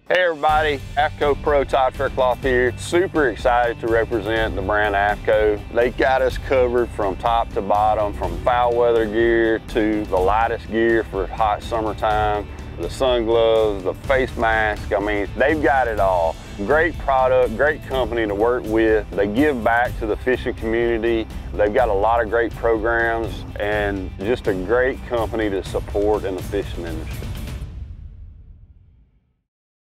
Hey everybody, AFTCO Pro Todd Faircloth here. Super excited to represent the brand AFTCO. They got us covered from top to bottom, from foul weather gear to the lightest gear for hot summertime, the sun gloves, the face mask. I mean, they've got it all. Great product, great company to work with. They give back to the fishing community. They've got a lot of great programs and just a great company to support in the fishing industry.